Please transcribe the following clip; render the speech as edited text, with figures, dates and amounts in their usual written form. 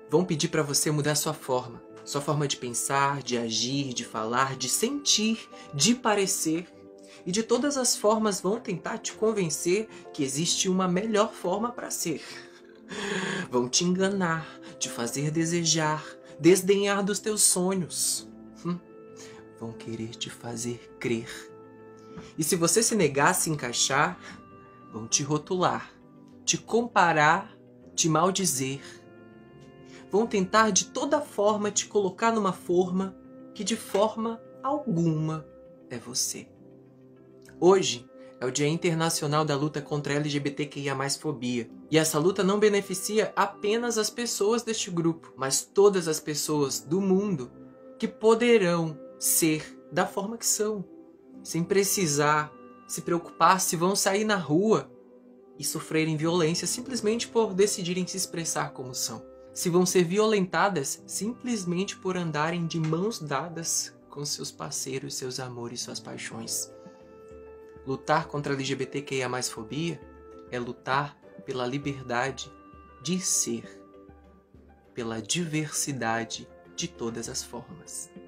Vão pedir para você mudar sua forma de pensar, de agir, de falar, de sentir, de parecer. E de todas as formas vão tentar te convencer que existe uma melhor forma para ser. Vão te enganar, te fazer desejar, desdenhar dos teus sonhos. Vão querer te fazer crer. E se você se negar a se encaixar, vão te rotular, te comparar, te maldizer. Vão tentar de toda forma te colocar numa forma que de forma alguma é você. Hoje é o Dia Internacional da Luta contra a LGBTQIA+fobia. E essa luta não beneficia apenas as pessoas deste grupo, mas todas as pessoas do mundo que poderão ser da forma que são, sem precisar se preocupar se vão sair na rua e sofrerem violência simplesmente por decidirem se expressar como são. Se vão ser violentadas simplesmente por andarem de mãos dadas com seus parceiros, seus amores, suas paixões. Lutar contra a LGBTQIA+fobia é lutar pela liberdade de ser, pela diversidade de todas as formas.